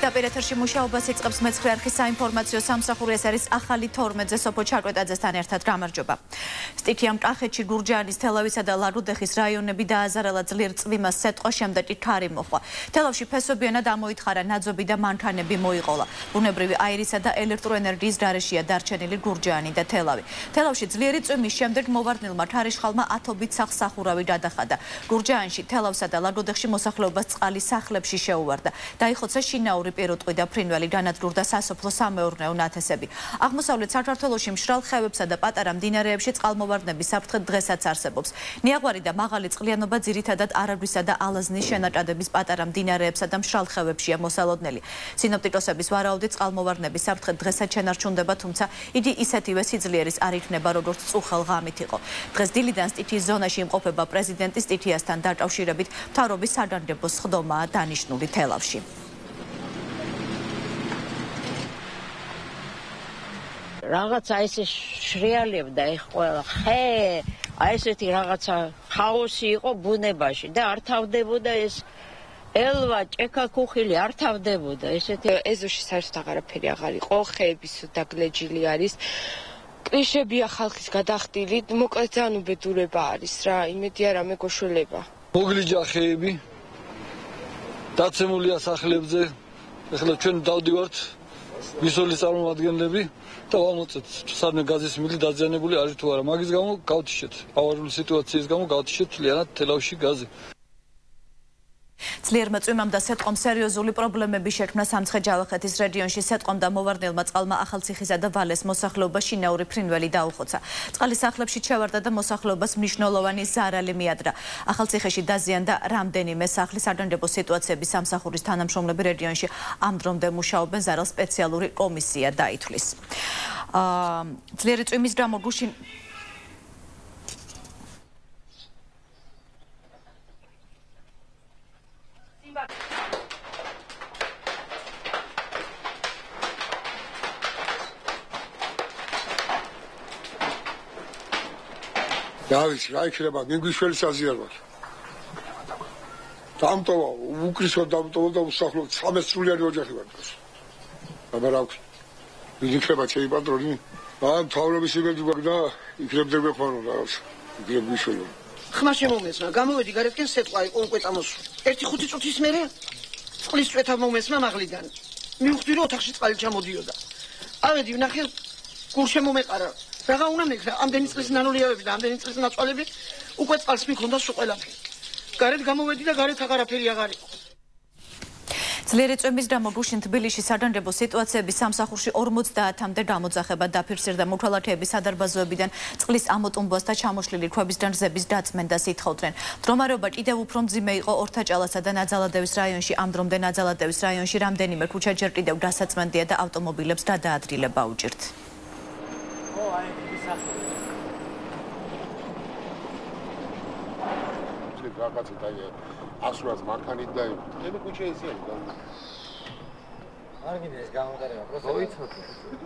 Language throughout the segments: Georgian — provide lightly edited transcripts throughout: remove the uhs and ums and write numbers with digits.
პირდაპირ ეთერში მუშაობას იწყებს მეცხრე არხის საინფორმაციო სამსახური. ეს არის ახალი 12-ზე სოფო ჩაკვეტაძესთან ერთად. გამარჯობა. სტიქიამ კახეთში გურჯაანის თელავისა და ლაგოდეხის რაიონები დააზარალა ძლიერ წვიმას სეტყვა, შემდეგ კი ქარი მოჰყვა. თელავში ფესვებიანად ამოითხარა ნაძვები და მანქანები მოიყოლა. ბუნებრივი აირისა და ელექტროენერგიის გარეშეა დარჩენილი გურჯაანი და თელავი. თელავში ძლიერი წვიმის შემდეგ მოვარდნილმა ქარიშხალმა ათობით სახსახურავი გადახადა. გურჯაანში, თელავსა და ლაგოდეხში მოსახლეობას წყალი სახლებში შეუვარდა. დაიხოცა შინაური პირუტყვი და ფრინველი, განადგურდა სასოფლო სამეურნეო ნათესები. აღმოსავლეთ საქართველოში მშრალ ხევებსა და პატარა მდინარეებში წყალმოვარდნების საფრთხე დღესაც არსებობს. ნიაღვარი და მაღალი წყლიანობა ძირითადად არაგვისა და ალაზნის შენაკადების პატარა მდინარეებსა და მშრალ ხევებშია მოსალოდნელი. სინოპტიკოსების ვარაუდით წყალმოვარდნების საფრთხე დღესაც შენარჩუნდება, თუმცა იგი ისეთივე სიძლიერის არ იქნება, როგორც წუხელ ღამით იყო. დღეს დილიდან სტიქიის ზონაში იმყოფება პრეზიდენტის სტიქიასთან დაკავშირებით მთავრობის საგანგებო სხდომაა დანიშნული თელავში. რაღაცა ესე შრიალებდა ეხ ყველა ხე, აი ესეთი რაღაცა ხაოსი იყო ბუნებაში და არ თავდებოდა ეს ელვა, ჭექა, ქუხილი არ თავდებოდა ესეთი. ეზოში საერთოდ აღარაფერი აღარ იყო, ხეების დაგლეჯილი არის. კრიშებია ხალხის გადახდილი, მოკლედ ძალიან უბედურება არის რა, იმედია რამე გოშველება. მოგლიჯა ხეები, დაცემულია სახლებზე, ეხლა ჩვენ დავდივართ მისოლის წარმომადგენლები და ვამოწეთ სადმე გაზის მილი დაზიანებული არის თუ არა. მაგის გამო გავთიშეთ, ავარული სიტუაციის გამო გავთიშეთ მთლიანად თელავში გაზი. ძლიერმა წვიმამ და სეტყვამ სერიოზული პრობლემები შექმნა სამცხე-ჯავახეთის რეგიონში. სეტყვამ და მოვარდნილმა წყალმა ახალციხისა და ვალეს მოსახლეობა შინაური ფრინველი დაუხოცა. წყალი სახლებში ჩავარდა და მოსახლეობას მნიშვნელოვანი ზარალი მიადრა. ახალციხეში დაზიანდა რამდენიმე სახლი. საგანგებო სიტუაციების სამსახურის თანამშრომლები რეგიონში ამ დრომდე მუშაობენ, ზარალს სპეციალური კომისია დაითვლის. ძლიერი წვიმის გამო გუშინ დავიცი, რა იქნება, მიგუშველი საზიარმა. დამტოვა, უკრისო დამტოვა და უსახლო 13 სრულიანი ოჯახი ვარ. აბა რა ვქი. იქნება ჩემი პატრონი. მთავრობის იმედი გვაქვს და იქნებდება ხოლმე რაღაც. იქნებიშველი. ხმა შემომესმა, გამოვედი გარეთკენ სეტყვა იყო უკვე წამოსული. 1-5 წუთის მერე წყლის წვეთა მომესმა მაღლიდან. მივხვდი რომ ოთახში წყალი ჩამოდიოდა. ავედი ვნახე გურ შემომეყარა. რაღა უნდა მეკრა, ამდენი წლის ნანოლიავები და ამდენი წლის ნაცვალები უკვე წყალს მიქონდა სულ ყველაფერი. გარეთ გამოვედი და გარეთ აღარაფერი აღარ იყო. ძლიერი წვიმის გამო გუშინ თბილისში საგანგებო სიტუაციების სამსახურში 50-მდე გამოძახება დაფიქსირდა. მოქალაქეების სადარბაზოებიდან წყლის ამოტუმბოს და ჩამოშლილი ქვების განზების დაწმენდას ითხოვდნენ. მდგომარეობა კიდევ უფრო მძიმე იყო ორთაჭალასა და ნაძალადევის რაიონში. ამ დრომდე ნაძალადევის რაიონში რამდენიმე ქუჩა ჯერ კიდევ გასაწმენდია და ავტომობილებს გადაადგილება უჭირთ. რაღაცა და ასურას მანქანით და მე კუჩა ისე არის. არ გინდა ეს გამოდარება, პროცესი. მოიცოდე.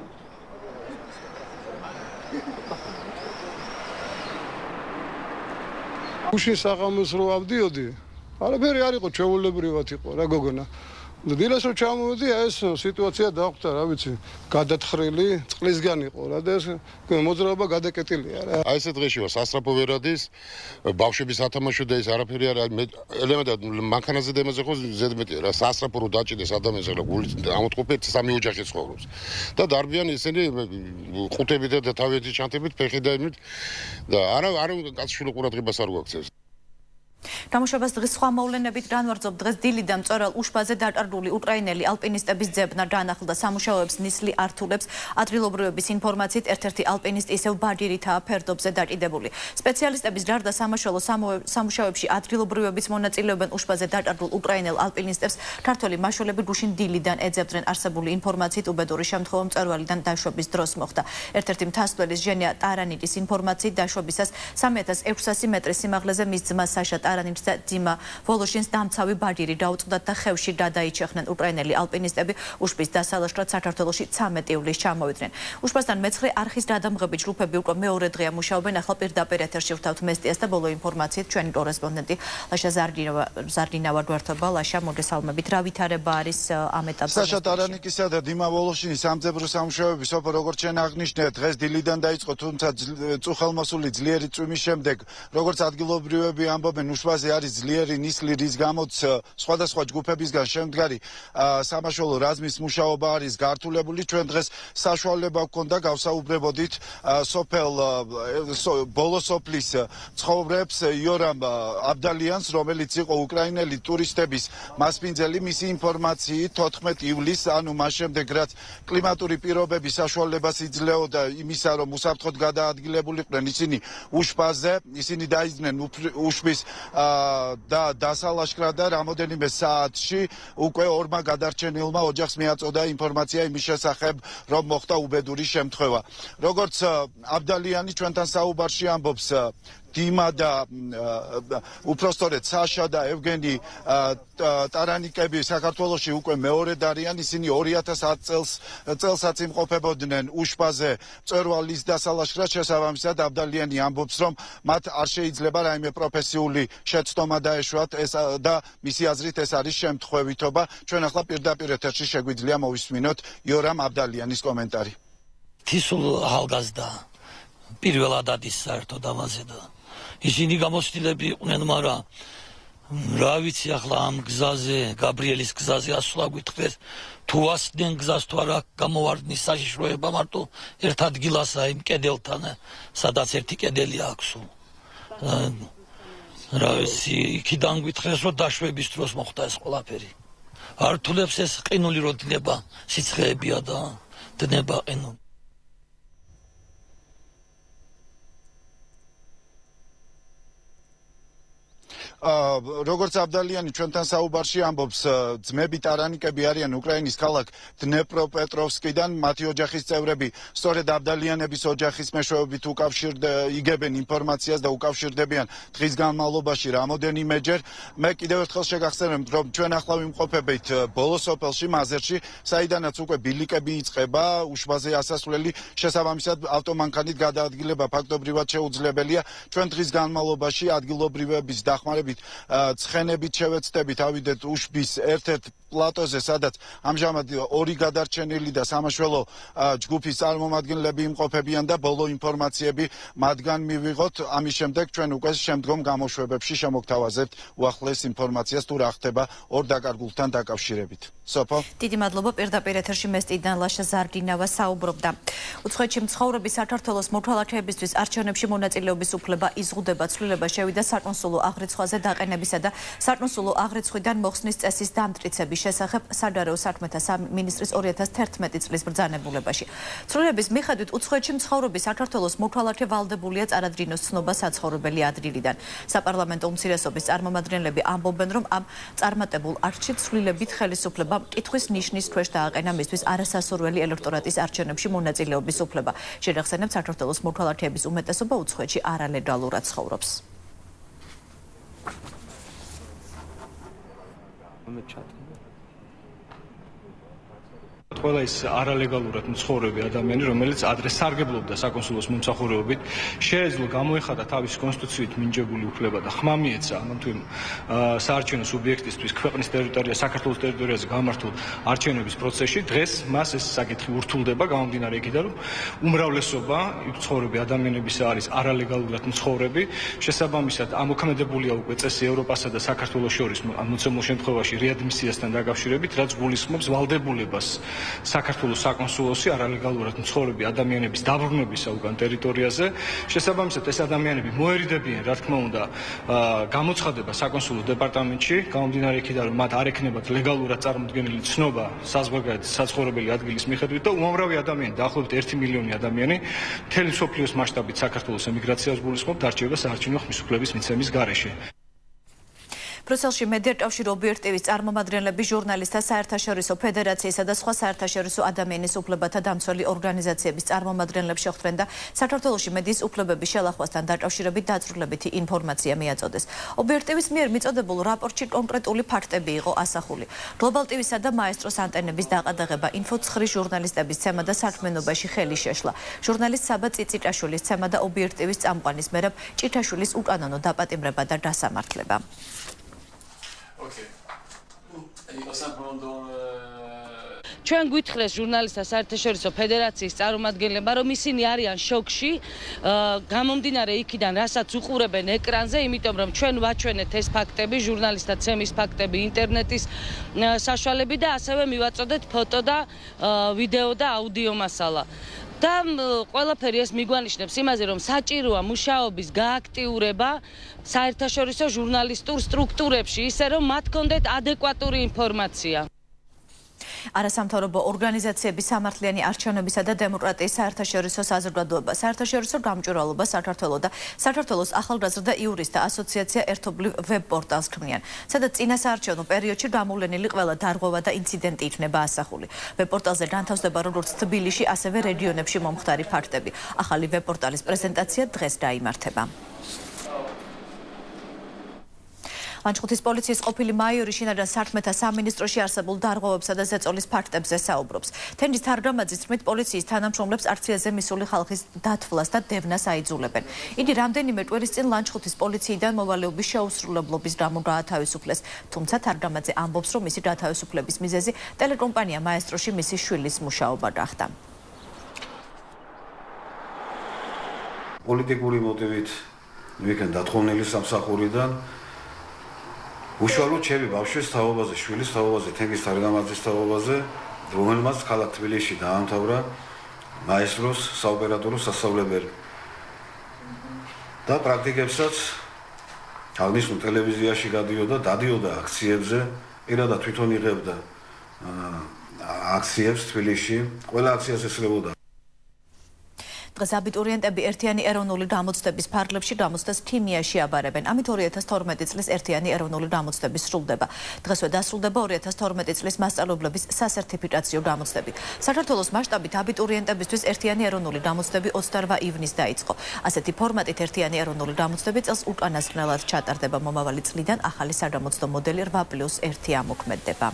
უშინ საღამოს რო ავდიოდი, არაფერი არ იყო, ჩვეულებრივად იყო რა გოგონა. დილას რო ჩამოვედი, ეს სიტუაცია დახვდა, რა ვიცი, გადათხრილი, წყლისგან იყო რა და ეს მოძრაობა გადაკეტილია რა. აი ესე დღეში ვარ, სასწრაფო ვერ ადის, ბავშვების სათამაშო და ეს არაფერი არ არის. ელემენტად მანქანაზე და იმაზე ხო ზედმეტია რა, სასწრაფო რო დაჭიდეს ადამიანს ახლა გულით ამოწყობთ სამი ოჯახი ცხოვრობს. და დარბიან ისინი ყუთებით და თავიანთი ჩანთებით, ფეხი და იმით და არა კაცშვილო ყურადღებას არ გვაქცევს. გამოშვებას დღის სხვა მოვლენებით განვარძობ. დღეს დილიდან მწვერვალ უშბაზე დაკარგული უკრაინელი ალპინისტების ძებნა განახლდა. სამუშაოებს ნისლი ართულებს. ადგილობრივების ინფორმაციით ერთ-ერთი ალპინისტი ისევ ბაგირითაა ფერდობზე დაკიდებული. სპეციალისტების გარდა სამაშველო სამუშაოებში ადგილობრივების მონაწილეობენ. უშბაზე დაკარგულ უკრაინელ ალპინისტებს ქართველი მაშველები გუშინ დილიდან ეძებდნენ. არსებული ინფორმაციით უბედური შემთხვევა მწვერვალიდან დაშვების დროს მოხდა. ერთ-ერთი მთასწველის ჟენია ტარანიკის ინფორმაციით დაშვებისას 3600 მეტრის სიმაღლეზე მის ძმა საშა ტარანი გურჯაანის და ძიმა ვოლოშინს დამცავი ბარიერი დაუწყდათ და ხევში გადაიჩეხნენ. უკრაინელი ალპინისტები უშბის დასალაშქრად საქართველოში 13 ივლისს ჩამოვიდნენ. უშბასთან მეცხრე არხის გადამღები ჯგუფები უკვე მეორე დღეა მუშაობენ. ახლა პირდაპირ ეთერში ვთავთ მესტიას და ბოლო ინფორმაციით ჩვენი კორესპონდენტი ლაშა ზარდინავა გვერდდება. ლაშა, მოგესალმებით. რა ვითარება არის ამ ეტაპზე? საშა ტარანიკისა და ძიმა ვოლოშინის სამძებრო სამუშაოები სოფო როგორც შენ აღნიშნე დღეს დილიდან დაიწყო, თუმცა წუხელმოსული ძლიერი წვიმის შემდეგ როგორც ადგილობრივები ამბობენ უშბაზე არის ძლიერი ნისლი, რის გამოც სხვადასხვა ჯგუფებისგან შემდგარი სამაშველო რაზმის მუშაობა არის გართულებული. ჩვენ დღეს საშუალება გვქონდა გავსაუბრებოდით სოფელ ბოლო სოფლის ცხოვრებს იორამ აბდალიანს, რომელიც იყო უკრაინელი ტურისტების მასპინძელი. მისი ინფორმაციით 14 ივლისს, ანუ მას შემდეგ რაც კლიმატური პირობები საშუალებას იძლეოდა იმისა, რომ უსაფრთხოდ გადაადგილებულიყვნენ ისინი უშბაზე, ისინი დაიძნენ უშბის დასალაშქრად და რამოდენიმე საათში უკვე ორმა გადარჩენილმა ოჯახს მიაწოდა ინფორმაცია იმის შესახებ, რომ მოხდა უბედური შემთხვევა. როგორც აბდალიანი ჩვენთან საუბარში ამბობს, დიმა და უпростоრედ საშა და ევგენი ტარანიკები საქართველოში უკვე მეორედ არიან. ისინი 2010 წელსაც იმყოფებოდნენ უშბაზე მწვერვალის დასალაშქრად. შესაბამისად აბდალიანი ამბობს, რომ მათ არ შეიძლება რაიმე პროფესიული შეცდომა დაეშვათ და მისი აზრით ეს არის შემთხვევითობა. ჩვენ ახლა პირდაპირ ეთერში შეგვიძლია მოვისმინოთ იორამ აბდალიანის კომენტარი. თისულ ახალგაზრდა პირველად ადის საერთოდ ამაზე და ისინი გამოცდილები იყვნენ, მაგრამ რა ვიცი ახლა ამ გზაზე, გაბრიელის გზაზე ასვლა გითხრეს, თუ ასდნენ გზას თუ არა გამოვარდნის საშიშროება მარტო ერთ ადგილასა იმ კედელთან, სადაც ერთი კედელი აქვს. რა ვიცი, იქიდან გითხრეს, რომ დაშვების დროს მოხდა ეს ყველაფერი. არ თულებს ეს ყინული რო დნება, სიცხეებია და დნება ყინული. როგორც აბდალიანი ჩვენთან საუბარში ამბობს, ძმები ტარანიკები არიან უკრაინის ქალაქ დნეპროპეტროვსკიდან. მათი ოჯახის წევრები სწორედ აბდალიანების ოჯახის მეშვეობით იგებენ ინფორმაციას და უკავშირდებიან დღის განმავლობაში რამოდენიმეჯერ. მე კიდევ ერთხელ შეგახსენებთ, რომ ჩვენ ახლა ვიმყოფებით ბოლო სოფელში, მაზერში, საიდანაც უკვე ბილიკები იწყება, უშბაზე ასასვლელი, შესაბამისად ავტომანქანით გადაადგილება ფაქტობრივად შეუძლებელია. ჩვენ დღის განმავლობაში ადგილობრივების დახმარებით ცხენებით შევეცდებით ავიდეთ უშბის ერთ-ერთ პლატოზე, სადაც ამჟამად ორი გადარჩენილი და სამაშველო ჯგუფის წარმომადგენლები იმყოფებიან და ბოლო ინფორმაციები მათგან მივიღოთ. ამის შემდეგ ჩვენ უკვე შემდგომ გამოშვებებში შემოგთავაზებთ უახლოეს ინფორმაციას თუ რა ხდება ორ დაკარგულთან დაკავშირებით. სოფო. დიდი მადლობა. პირდაპირ ეთერში მესტიდან ლაშა ზარდინავა საუბრობდა. უცხოეთში მცხოვრები საქართველოს მოქალაქეებისთვის არჩევნებში მონაწილეობის უფლება იზღუდება. ცვლილება შევიდა საკონსულო აღრიცხვაზე დაყენებისა და საკონსულო აღრიცხვიდან მოხსნის წესის დამტკიცების შესახებ სადარაო საქმეთა მინისტრის 2011 წლის ბრძანებულებაში. ცვლილების მიხედვით უცხოეთში მცხოვრები საქართველოს მოქალაქე ვალდებულია წარადგინოს ცნობა საცხოვრებელი ადგილიდან. საპარლამენტო უმცირესობის წარმომადგენლები ამბობენ, რომ ამ წარმატებულ აქტში ცვლილებით ხელისუფლება კითხვის ნიშნის ქვეშ დააყენა მისთვის არასასურველი ელექტორატის არჩევნებში მონაწილეობის უფლება. შეგახსენებთ, საქართველოს მოქალაქეების უმეტესობა უცხოეთში არალეგალურად ცხოვრობს. ყველა ის არალეგალურად მცხოვრები ადამიანი, რომელიც ადრე სარგებლობდა საკონსულოს მომსახურებით, შეეძლო გამოეხადა თავის კონსტიტუციით მინჯებული უფლება და ხმა მიეცა ამ თუ საარჩევნო სუბიექტისთვის ქვეყნის ტერიტორია, საქართველოს ტერიტორიაზე გამართულ არჩევნების პროცესში, დღეს მას ეს საკითხი ურთულდება, გამომდინარე იქიდან, რომ უმრავლესობა მცხოვრები ადამიანებისა არის არალეგალურად მცხოვრები. შესაბამისად, ამოქმედებულია უკვე წესი ევროპასა და საქართველოს შორის მოცემულ შემთხვევაში რეადმისიასთან დაკავშირებით, რაც გულისხმობს ვალდებულებას საქართველოს საკონსულოსი არალეგალურად მცხოვრები ადამიანების დაბრუნებისა უკან ტერიტორიაზე. შესაბამისად, ეს ადამიანები მოერიდებიან, რა თქმა უნდა, გამოცხადება საკონსულო დეპარტამენტში, გამომდინარე იქიდან, რომ მათ არ ექნებათ ლეგალურად წარმოდგენილი ცნობა საზღვარგარეთ საცხოვრებელი ადგილის მიხედვით და უამრავი ადამიანი, დაახლოებით 1 მილიონი ადამიანი, მთელი მსოფლიოს მასშტაბით საქართველოს ემიგრაციას გულისხმობ დარჩება საარჩევნო ხმისუფლების მიცემის გარეშე. ბრიუსელში მედიაკავშირი ობიექტივის წარმომადგენლები ჟურნალისტთა საერთაშორისო ფედერაციისა და სხვა საერთაშორისო ადამიანის უფლებათა დამცველი ორგანიზაციების წარმომადგენლებს შეხვდნენ და საქართველოში მედიის უფლებების შელახვასთან დაკავშირებით დაწვრილებითი ინფორმაცია მიაწოდეს. ობიექტივის მიერ მიწოდებულ რაპორტში კონკრეტული ფაქტები იყო ასახული. გლობალ ტივისა და მაესტროს ანტენების დაყადაღება, ინფოცხრის ჟურნალისტების ცემა და საქმიანობაში ხელი შეშლა. ჟურნალისტ საბა წიწიტაშვილის ცემა და ობიექტივის წამყვანის მერაბ ჭიჩაშვილის უკანონო დაპატიმრება და დასამართლება. ჩვენ გვითხრეს ჟურნალისტთა საერთაშორისო ფედერაციის წარმომადგენლებმა, რომ ისინი არიან შოკში, გამომდინარე იქიდან, რასაც უყურებენ ეკრანზე, იმიტომ რომ ჩვენ ვაჩვენეთ ეს ფაქტები, ჟურნალისტთა ცემის ფაქტები ინტერნეტის საშუალებით და ასევე მივაწოდეთ ფოტო და ვიდეო და აუდიო მასალა. და ყველაფერი ეს მიგვანიშნებს იმაზე, რომ საჭიროა მუშაობის გააქტიურება საერთაშორისო ჟურნალისტურ სტრუქტურებში, ისე რომ მათ ჰქონდეთ ადეკვატური ინფორმაცია. არასამთავრობო ორგანიზაციების სამართლიანი არჩევნებისა და დემოკრატიის საერთაშორისო საზოგადოება, საერთაშორისო გამჭვირვალობა საქართველოს და საქართველოს ახალგაზრდა იურისტთა ასოციაცია ერთობლივ ვებ-პორტალს ქმნიან, სადაც წინასაარჩევნო პერიოდში გამოვლენილი ყველა დარღვევა და ინციდენტი იქნება ასახული. ვებ-პორტალზე განთავსდება როგორც თბილისში, ასევე რეგიონებში მომხდარი ფაქტები. ახალი ვებ-პორტალის პრეზენტაცია დღეს დაიმართება. ლანჩხუთის პოლიციის ყოფილი მაიორი შინაგან საქმეთა სამინისტროში არსებულ დარღვევებსა და ზეწოლის ფაქტებზე საუბრობს. თენჯის თარგამაძის თქმით, პოლიციის თანამშრომლებს არციაზე მისული ხალხის დათვლას და დევნას აიძულებენ. იგი რამდენიმე კვირის წინ ლანჩხუთის პოლიციიდან მოვალეობის შეუსრულებლობის გამო გაათავისუფლეს, თუმცა თარგამაძე ამბობს, რომ მისი გათავისუფლების მიზეზი ტელეკომპანია მაესტროში მისი შვილის მუშაობა გახდა. პოლიტიკური მოტივით ვიქენ დათხოვნილი სამსახურიდან უშუალოდ ჩემი ბავშვის თაობაზე, შვილის თაობაზე, თენგის თარგამაძის თაობაზე, რომელმაც ქალაქ თბილისში დაამთავრა მაესტროს საოპერატორო სასწავლებელი. და პრაქტიკებსაც აღნიშნულ ტელევიზიაში დადიოდა აქციებზე, პირადად თვითონ იღებდა აქციებს თბილისში, ყველა აქციას ესწრებოდა. დღეს აბიტურიენტები ერთიანი ეროვნული გამოცდების ფარგლებში გამოცდას ქიმიაში აბარებენ. ამით 2012 წლის ერთიანი ეროვნული გამოცდები სრულდება. დღესვე დასრულდება 2012 წლის მასწავლებლების სასერტიფიკაციო გამოცდები. საქართველოს მასშტაბით აბიტურიენტებისთვის ერთიანი ეროვნული გამოცდები 28 ივნისს დაიწყო. ასეთი ფორმატით ერთიანი ეროვნული გამოცდები წელს უკანასკნელად ჩატარდება. მომავალი წლიდან ახალი საგამოცდო მოდელი 8+1 ამოქმედდება.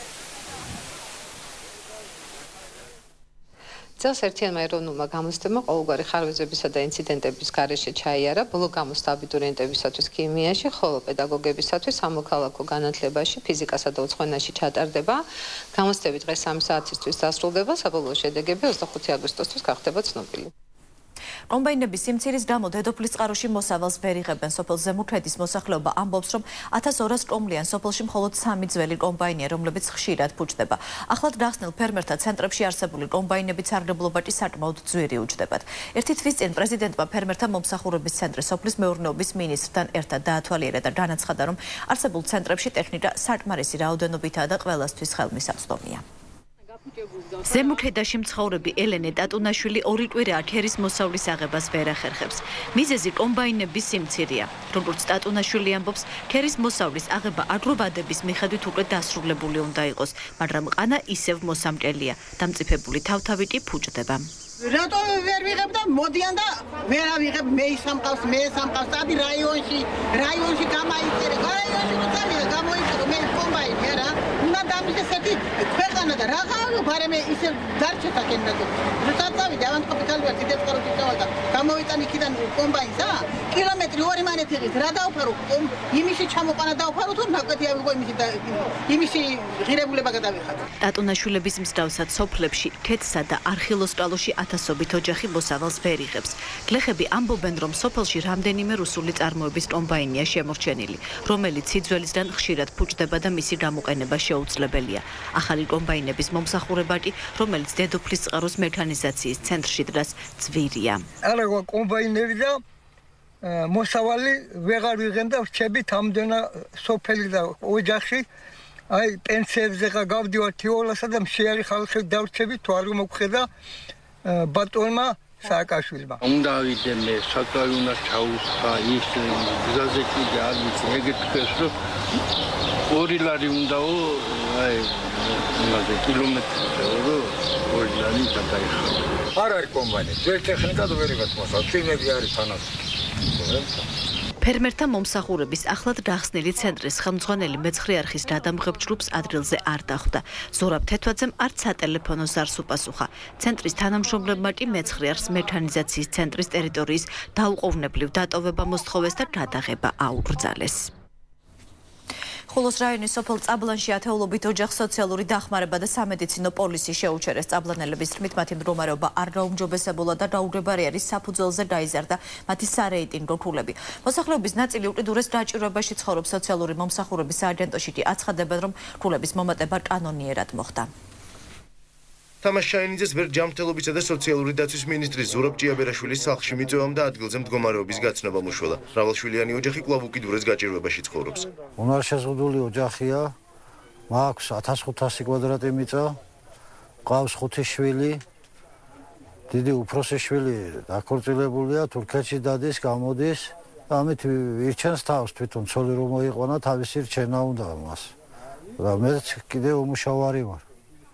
წელს ერთიანმა ეროვნულმა გამოცდებმა ყოველგვარი ხარვეზებისა და ინციდენტების გარეშე ჩაიარა ბოლო გამოცდა აბიტურიენტებისათვის ქიმიაში, ხოლო პედაგოგებისათვის სამოქალაქო განათლებაში, ფიზიკასა და უცხოენაში ჩატარდება. გამოცდები დღეს 3 საათისთვის დასრულდება, საბოლოო შედეგები 25 აგვისტოსთვის გახდება ცნობილი. კომბაინების სიმცირის გამო დედოფლის წყაროში მოსავალს ვერ იღებენ. სოფელ ზემუქედის მოსახლეობა ამბობს, რომ 1200 კომლიან სოფელში მხოლოდ 3 ძველი კომბაინია, რომლებიც ხშირად ფუჭდება. ახლად გახსნილ ფერმერთა ცენტრებში არსებული კომბაინების სარგებლობა კი საკმაოდ ძვირი უჯდებათ. ერთი თვის წინ პრეზიდენტმა ფერმერთა მომსახურების ცენტრის სოფლის მეურნეობის მინისტრთან ერთად დაათვალიერა და განაცხადა, რომ არსებულ ცენტრებში ტექნიკა საკმარისი რაოდენობითაა და ყველასთვის ხელმისაწვდომია. ზემუქედაში მცხოვრები ელენე ტატუნაშვილი 2 კვირაა ქერის მოსავლის აღებას ვერ ახერხებს. მიზეზი კომბაინების სიმცირეა. როგორც ტატუნაშვილი ამბობს, ქერის მოსავლის აღება აგროვადების მიხედვით უკვე დასრულებული უნდა იყოს, მაგრამ ყანა ისევ მოსამკელია. დამწიფებული თავთავი კი ფუჭდება. რატო ვერ ვიღებ და მოდიან და ვერ ავიღებ, მე სამყავს, მე სამყავს, ადი რაიონში გამაიწერე, რაიონში მოწამია, გამოიწერე, მე კომბაინი არა. უნდა დამისეთი ქვეყანა და რაღაცა ბარემე ისე დარჩეთა კენდაგო. რატავი დავანტყოფი ქალბარ დიდებს კაროთი წავალდა. გამოვიტან იქიდან კომბაინსა, კილომეტრი 2 მანეთი ღირს, რა დავფარო? იმისი ჩამოყანა დავფარო თუ ნაკვეთი ავიღო იმისი ღირებულება გადავიხადო. ტატუნაშვილების მსგავსად სოფლებში, ქეთსა და არხილოსკალოში ათასობით ოჯახი მოსავალს ვერ იღებს. გლეხები ამბობენ, რომ სოფელში რამდენიმე რუსული წარმოების კომბაინია შემორჩენილი, რომელიც სიძველისგან ხშირად ფუჭდება და მისი გამოყენება შეუძლებელია. ახალი კომბაინების მომსახურება კი, რომელიც დედოფლის წყაროს მექანიზაციის ცენტრში დგას, ძვირია. არა კომბაინები და მოსავალი ვეღარ ვიღენ და ვჩებით ამდენა სოფელი და ოჯახში აი პენსიებზე გავდივარ თეოლასა და მშეარი ხალხი დავრჩები თუ არ მოგხედა ბატონმა სააკაშვილმა. უნდა ავიდე საკრავი უნდა ჩაუსხა ის გზაზე კიდე არ ვიცი ეგეთ თქვენს რომ 2 ლარი უნდაო აი იმაზე კილომეტრზე რომ 2 ლარი გადაიხადა. არ არის კომბაინი, ძველ ტექნიკად ვერიღაც მოსავ, წვიმები არის თანასწორი. ფერმერთა მომსახურების ახლად გახსნილი ცენტრის ხელმძღვანელი მეცხრე არხის დადამღებ ჯგუფს ადრილზე არ დახვდა. ზურაბ თეთვაძემ არც სატელეფონო ზარს უპასუხა. ცენტრის თანამშრომლებმა კი მეცხრე არხს მექანიზაციის ცენტრის ტერიტორიის დაუყოვნებლივ დატოვება მოსთხოვეს და გადაღება აუკრძალეს. ხულოს რაიონის სოფელ წაბლანში ათეულობით ოჯახს სოციალური დახმარება და სამედიცინო პოლისი შეუჩერეს. წაბლანელების თქმით, მათი მდგომარეობა არ გაუმჯობესებულა და დაუგრებარი არის საფუძველზე დაიზარდა მათი სარეიტინგო ქულები. მოსახლეობის ნაწილი უკიდურეს დაჭიროებაში ცხოვრობს. სოციალური მომსახურების სააგენტოში კი აცხადებენ, რომ ქულების მომატება კანონიერად მოხდა. თამაშ შაინიძეს ვერ ჯანმრთელობისა და სოციალური დაცვის მინისტრის ზურაბ ჭიაბერაშვილის სახლში მიწვევამ და ადგილზე მდგომარეობის გაცნობა მოშველა. მრავალშვილიანი ოჯახი კვლავ უკიდურეს გაჭირვებაში ცხოვრობს. უნარშეზღუდული ოჯახია, მაქვს 1500 კვადრატი მიწა, ყავს 5 შვილი, დიდი უფროსი შვილი დაქორწილებულია, თურქეთში დადის, გამოდის, ამით ირჩენს თავს თვითონ ცოლი რომ მოიყვანა, თავისი რჩენა უნდა მას. და მეც კიდე უმუშავარი ვარ.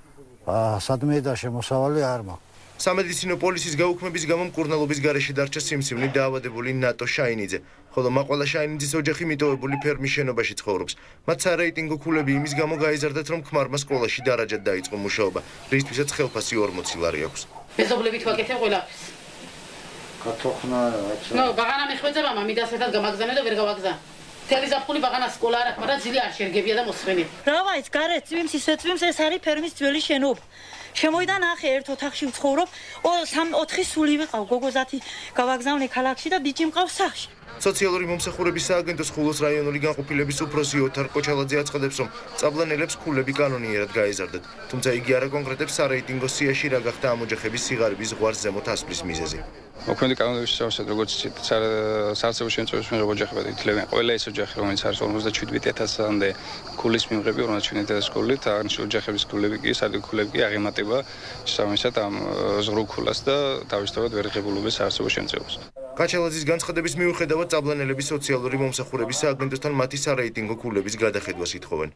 სადმე და შემოსავალი არ მაქვს. სამედიცინო პოლისის გაუქმების გამო მკურნალობის გარეშე დარჩა სიმსივნით დაავადებული ნატო შაინიძე, ხოლო მაყვალა შაინიძის ოჯახი მიტოვებული ფერმის შენობაში ცხოვრობს. მათ სარეიტინგო ქულები იმის გამო გაიზარდათ, რომ ქმარმა სკოლაში დარაჯად დაიწყო მუშაობა, რისთვისაც ხელფასი 40 ლარი აქვს. მეზობლებით ვაკეთებ ყველაფერს. კათოხნა, ნო, ბაღანა მეხვეწება, მამიდას ერთად გამაგზავნე და ვერ გავაგზავნე. თელი ზაფხული ბაღანა სკოლა არ აქვს, მაგრამ ძილი არ შერგებია და მოსხმენი. რავა ის გარეთ წვიმს ისე წვიმს, ეს არის ფერმის ძველი შენობა. შემოიდა ნახე ერთ ოთახში ვცხოვრობ, 3-4 სული ვიყავ, გოგოზათი გავაგზავნე ქალაქში და ბიჭი მყავს სახლში. სოციალური მომსახურების სააგენტოს ხულოს რაიონული განყოფილების უფროსი ოთარ კოჩალაძე აცხადებს, რომ წაბლანელებს ქულები კანონიერად გაეზარდათ, თუმცა იგი არ აკონკრეტებს სარეიტინგო სიაში რა გახდა ამ ოჯახების სიღარიბის ზღვარს ზემოთ ასვლის მიზეზი. მოქმედი კანონების შესაბამისად, როგორც საარსებო შემწევის მიერ ოჯახებად ითვლებიან ყველა ეს ოჯახი, რომელიც არის 57000-მდე ქულის მიღები 57000 ქულით, აღნიშნული ოჯახების ქულები კი სადიქულები კი აღემატება შესაბამისად ამ ზღრუ ქულას და თავისთავად ვერ ღებულობენ საარსებო შემწეობას. კაჩალაძის განცხადების მიუხედავად წაბლანელების სოციალური მომსახურების სააგენტოსთან მათი სარეიტინგო ქულების გადახედვას ითხოვენ.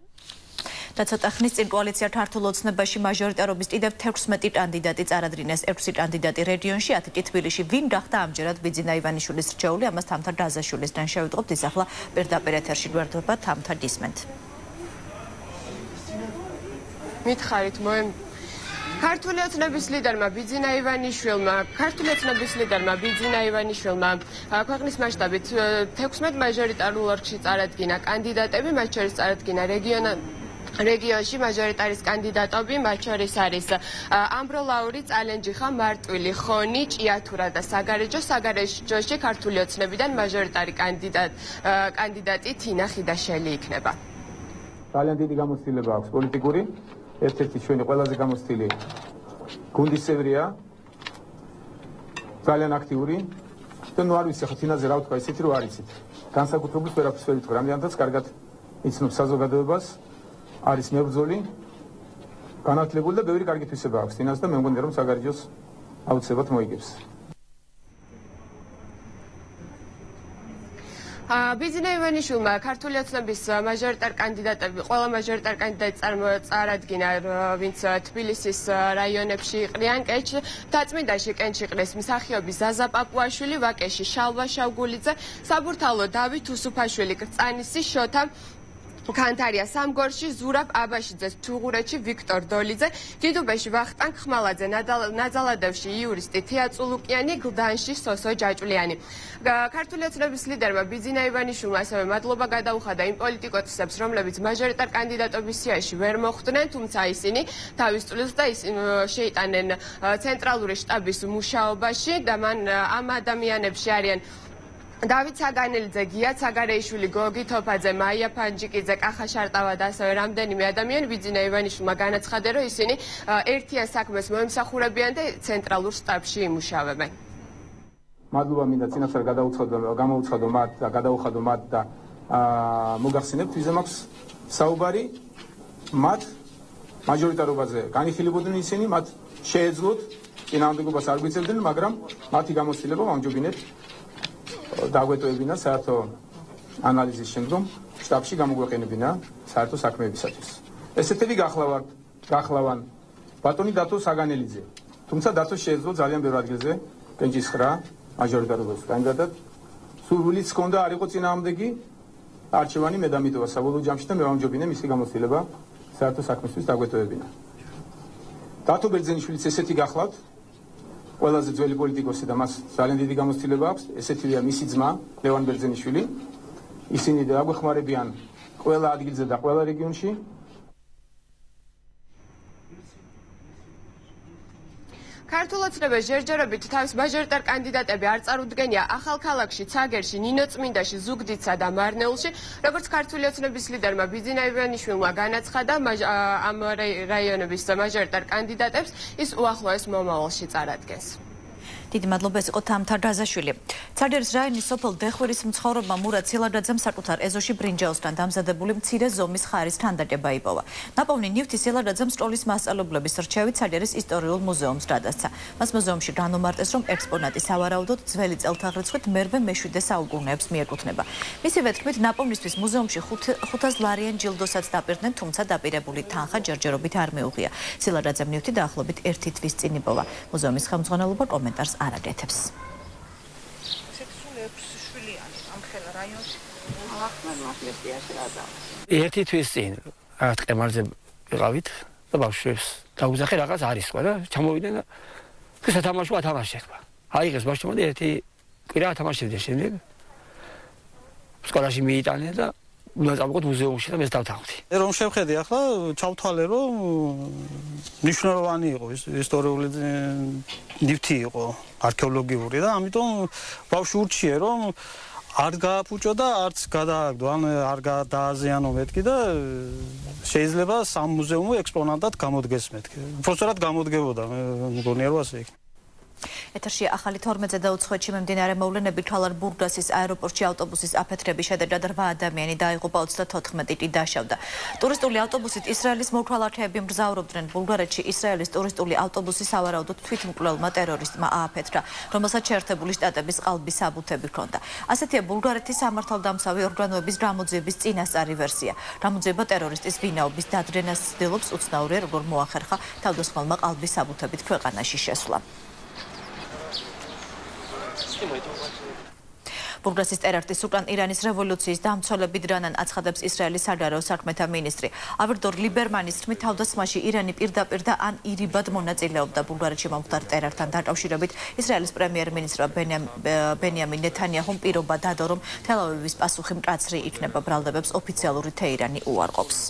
და ცოტა ხნის წინ კოალიცია ქართულ ოცნებაში მაჟორიტარობის კიდევ 16 კანდიდატი წარადგინეს. 6 კანდიდატი რეგიონში, 10 კი თბილისში. ვინ გახდა ამჯერად ბიძინა ივანიშვილის რჩეული, ამას თამთა დაზაშვილისგან შევიტყობთ. ის ახლა პირდაპირ ეთერში გვერდება, თამთა გისმენთ. მითხარით ქართული ოცნების ლიდერმა ბიძინა ივანიშვილმა ქვეყნის მასშტაბით 16 მაჟორიტარულ ოლქში წარადგინა კანდიდატები, მათ შორის წარადგინა რეგიონში მაჟორიტარის კანდიდატები, მათ შორის არის ამბროლაური, წალენჯიხა, მარტვილი, ხონი, ჭიათურა და საგარეჯოში ქართული ოცნებიდან მაჟორიტარი კანდიდატი თინა ხიდაშელი იქნება. ძალიან დიდი გამოცდილება აქვს პოლიტიკური, ერთ-ერთი ჩვენი ყველაზე გამოცდილი გუნდის წევრია, ძალიან აქტიური და ნუ არ ვიცი ხა თინაზე რა ვთქვა, ისეთი რომ არ იცით. განსაკუთრებით ვერაფერს ვერ იტყვი, რამდენადაც კარგად იცნობს საზოგადოებას, არის მებრძოლი, განათლებული და ბევრი კარგი თვისება აქვს თინას და მე მგონია რომ საგარეჯოს აუცილებლად მოიგებს. ბიძინა ივანიშვილმა ქართული ოცნების ყველა მაჟორიტარ კანდიდატი წარადგინა, ვინც თბილისის რაიონებში იყრიან, დაწმინდაში კენჩი ყრეს მსახიობი ზაზა პაპუაშვილი, ვაკეში შალვა შავგულიძე, საბურთალო დავით უსუფაშვილი, კრწანისი შოთა ქანთარია სამგორში, ზურაბ აბაშიძე, ჩუღურეთში ვიქტორ დოლიძე, გიდუბეში ვახტანგ ხმალაძე, ნაძალადევში იურისტი თეაწულუკიანი, გლდანში სოსო ჯაჭვლიანი. ქართული ოცნების ლიდერმა ბიძინა ივანიშვილმა ასევე მადლობა გადაუხადა იმ პოლიტიკოსებს, რომლებიც მაჟორიტარ კანდიდატობის სიაში ვერ მოხვდნენ, თუმცა ისინი თავის წვლილს და შეიტანენ ცენტრალური შტაბის მუშაობაში და მან ამ ადამიანებში არიან დავით საგანელიძე, გია ცაგარეიშვილი, გოგი თოფაძე, მაია ფანჯიკიძე, კახა შარტავა და ასევე რამდენიმე ადამიანი. ბიძინა ივანიშვილმა განაცხადა, რომ ისინი ერთიან საქმეს მოემსახურებიან და ცენტრალურ შტაბში იმუშავებენ. მადლობა მინდა წინასწარ გამოვუცხადო მათ და გადაუხადო მათ და მოგახსენებთ, ვიზე მაქვს საუბარი მათ მაჟორიტარობაზე განიხილებოდნენ ისინი, მათ შეეძლოთ წინააღმდეგობას არ გვიწევდნენ, მაგრამ მათი გამოცდილება ამჯობინეთ დაგვეტოვებინა საერთო ანალიზის შემდგომ შტაბში გამოგვეყენებინა საერთო საქმეებისათვის. ესეთები გახლავან ბატონი დათო საგანელიძე. თუმცა დათო შეეძლო ძალიან ბევრ ადგილზე კენჭისხრა მაჟორიტარობის კანდიდატად. სურვილიც ჰქონდა არ იყო წინააღმდეგი არჩევანი მე დამიტოვა საბოლოო ჯამში და მე ვამჯობინე მისი გამოცდილება საერთო საქმისთვის დაგვეტოვებინა. დათო ბერძენიშვილიც ესეთი გახლავთ, ყველაზე ძველი პოლიტიკოსი და მას ძალიან დიდი გამოცდილება აქვს, ესეთია მისი ძმა ლევან ბერძენიშვილი. ისინი დაგვეხმარებიან ყველა ადგილზე და ყველა რეგიონში. ქართულ ოცნებას ჯერჯერობით თავის მაჟორიტარ კანდიდატები არ წარუდგენია ახალ ქალაქში, ცაგერში, ნინოწმინდაში, ზუგდიდსა და მარნეულში, როგორც ქართული ოცნების ლიდერმა ბიძინაივანიშვილმა განაცხადა, ამ რაიონების მაჟორიტარ კანდიდატებს ის უახლოეს მომავალში წარადგენს. დიდი მადლობა, ეს იყო თამთარ დაზაშვილი. ცაგერის რაიონის სოფელ დეხვირის მცხოვრებმა მურა ცილადაძემ საკუთარ ეზოში ბრინჯაოსთან დამზადებული მცირე ზომის ხარის თანდაჭება იპოვა. ნაპოვნი ნივთი ცილადაძემ სკოლის მასწავლებლების რჩევით ცაგერის ისტორიულ მუზეუმს გადასცა. მას მუზეუმში განუმარტეს, რომ ექსპონატი სავარაუდოდ ძველი წელთაღრიცხვით მე-7-მე-7 საუკუნეებს მიეკუთვნება. მისივე თქმით, ნაპოვნისთვის მუზეუმში 500 ლარიან ჯილდოსაც დაპირდნენ, თუმცა დაპირებული თანხა ჯერჯერობით არ მიუღია. ცილადაძემ ნივთი დაახლოებით 1 თვის წინ იპოვა. მუზეუმის ხელმძღვანელობა კომენტარს არ აკეთებს. ერთი თვის წინ რაღაც ყემარზე ვიყავით და ბავშვებს დაუძახე რაღაც არის სხვა და ჩამოვიდნენ და სათამაშო ათამაშეთ. აიღეს ბავშვებმა და ერთი კვირა ათამაშებდნენ შემდეგ სკოლაში მიიტანეს და უნდა წავიდეთ მუზეუმში და მე დავთანხმდი. რომ შევხედე ახლა ჩავთვალე რომ მნიშვნელოვანი იყო ისტორიული ნივთი იყო არქეოლოგიური და ამიტომ ბავშვი ურჩიე რომ არ გააფუჭო და არც გადააგდო ან არ გადააზიანო მეთქი და შეიძლება სამუზეუმო ექსპონატად გამოდგეს მეთქი. უბრალოდ გამოდგებოდა მე მგონია რომ ასე იქნება. ეთერში ახალი 12-ზე და უცხოეთში მიმდინარე მოვლენები თვალარ ბურგასის აეროპორტში ავტობუსის აფეთქების შედეგად 8 ადამიანი დაიღუპა 34 კი დაშავდა. ტურისტული ავტობუსით ისრაელის მოქალაქეები მგზავრობდნენ ბულგარეთში. ისრაელის ტურისტული ავტობუსი სავარაუდოდ თვითმკვლელმა ტერორისტმა ააფეთქა, რომელსაც შეერთებული შტატების ყალბის საბუთები ჰქონდა. ასეთია ბულგარეთის სამართალდამცავი ორგანოების გამოძიების წინასწარი ვერსია. გამოძიება ტერორისტის ვინაობის დადრენას ცდილობს, უცნაურია როგორ მოახერხა თავდასხმელმა ყალბის საბუთებით ქვეყანაში შესვლა. ბურგასის ტერაქტის უკან ირანის რევოლუციის დამცველები დრანან აცხადებს ისრაელის საგარეო საქმეთა მინისტრი. ავიგდორ ლიბერმანის თქმით, თავდასხმაში ირანი პირდაპირ და ან ირიბად მონაწილეობდა ბულგარეთში მომხდარ ტერაქტთან დაკავშირებით. ისრაელის პრემიერ-მინისტრმა ბენიამინ ნეთანიაჰუმ პირობა დადო, რომ თელავივის პასუხი მკაცრი იქნება, ბრალდებებს ოფიციალური თეირანი უარყოფს.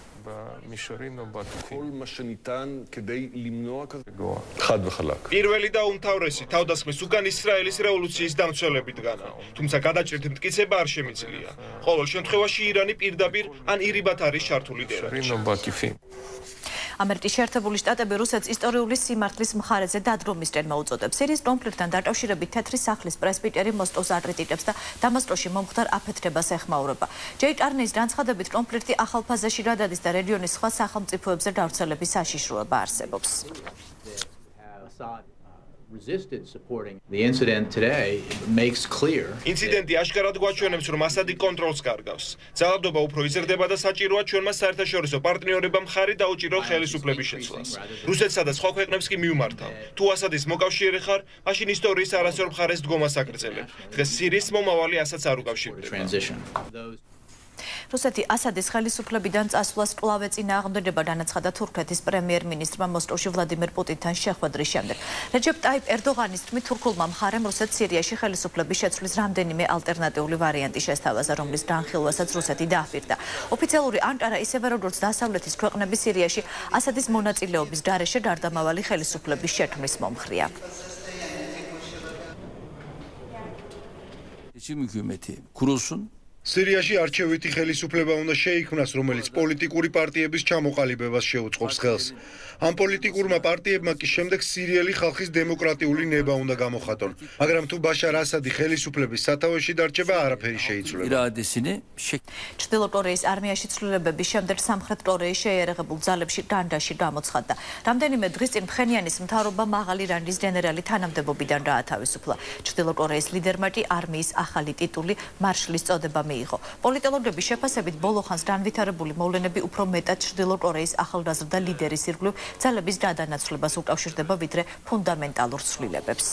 პირველი და უმთავრესი თავდასხმის უკან ისრაელის რევოლუციის დამცველები დგანა, თუმცა გადაჭრით მტკიცება არ შემიძლია. ყოველ შემთხვევაში ირანი პირდაპირ ან ირიბად არის ჩართული ტერაქტში. ამერიკის შეერთებული შტატები რუსეთს ისტორიული სიმართლის მხარეზე დადგომისკენ მოუწოდებს. სირიის კონფლიქტთან დაკავშირებით თეთრი სახლის პრესბიტერი მოსკოვს აკრიტიკებს და დამასკოში მომხდარ აფეთქებას ეხმაურება. ჯეი კარნის განცხადებით, კონფლიქტი ახალ ფაზაში გადადის და რეგიონის სხვა სახელმწიფოებზე გავრცელების საშიშროება არსებობს. ინციდენტი აშკარად გვაჩვენებს, რომ ასადი კონტროლს კარგავს. ძალადობა უფრო იზრდება და საჭიროა ჩვენმა საერთაშორისო პარტნიორებამ ხარი დაუჭირო ხელისუფლების შეცვლას. რუსეთსა და სხვა ქვეყნებს კი მიუმართავ. თუ ასადის მოკავშირე ხარ, მაშინ ისტორიის არასწორ მხარეს დგომას აგრძელებ. დღეს სირიის მომავალი ასაც არ უკავშირდება. რუსეთი ასადის ხელისუფლებიდან წასვლას კვლავ ეწინააღმდეგება, განაცხადა თურქეთის პრემიერ-მინისტრმა მოსკოვში ვლადიმერ პუტინთან შეხვედრის შემდეგ. რეჯეპ ტაიპ ერდოღანის თქმით, თურქულმა მხარემ რუსეთს სირიაში ხელისუფლების შეცვლის რამდენიმე ალტერნატიული ვარიანტი შესთავაზა, რომლის განხილვასაც რუსეთი დააპირდა. ოფიციალური ანკარა ისევე როგორც დასავლეთის ქვეყნები სირიაში ასადის მონაწილეობის გარეშე გარდამავალი ხელისუფლების შექმნის მომხრია. Seçim hükümeti kurulsun. სირიაში არჩევითი ხელისუფლება უნდა შეიქმნას, რომელიც პოლიტიკური პარტიების ჩამოყალიბებას შეუწყობს ხელს. ამ პოლიტიკურმა პარტიებმა კი შემდეგ სირიელი ხალხის დემოკრატიული ნება უნდა გამოხატონ, მაგრამ თუ ბაშარ ასადი ხელისუფლების სათავეში დარჩება, არაფერი შეიცვლება. ჩრდილო კორეის არმიაში ცვლილებების შემდეგ სამხრეთ კორეის შეიარაღებულ ძალებში განდაში გამოცხადდა. რამდენიმე დღის წინ ფხენიანის მთავრობა მაღალი რანგის გენერალი თანამდებობიდან გაათავისუფლა. ჩრდილო კორეის ლიდერმა კი არმიის ახალი ტიტული მარშლის წოდება მიიღო. პოლიტოლოგების შეფასებით ბოლო ხანს განვითარებული მოვლენები უფრო მეტად ჩრდილო კორეის ახალგაზრდა ლიდერის ირგვლივ ძალების გადანაცვლებას უკავშირდება ვიდრე ფუნდამენტალურ ცვლილებებს.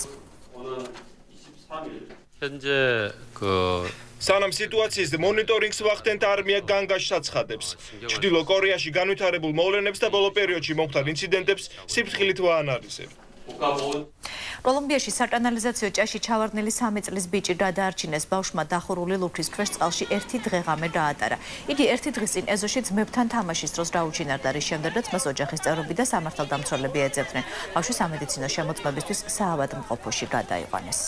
სანამ სიტუაციის მონიტორინგს ვახდენთ არმია განგაშს აცხადებს. ჩრდილო კორეაში განვითარებულ მოვლენებს და ბოლო პერიოდში მომხდარ ინციდენტებს სიფრთხილით ვაანალიზებ. კოლუმბიაში საკანალიზაციო ჭაში ჩავარდნილი 3 წლის ბიჭი გადაარჩინეს. ბავშვმა დახურული ლუქის ქვეშ წყალში 1 დღე-ღამე გაატარა. იგი 1 დღის წინ ეზოში ძმებთან თამაშის დროს დაუჩინარდა, რის შემდეგაც მას ოჯახის წევრები და სამართალდამცველები ეძებდნენ. ბავშვი სამედიცინო შემოწმებისთვის საავადმყოფოში გადაიყვანეს.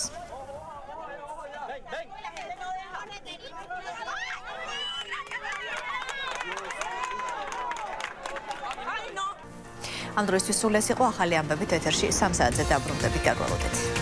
ამ დროისთვის სულ ეს იყო ახალი ამბებით ეთერში 3 საათზე დაბრუნდებით, დაგვალოდეთ.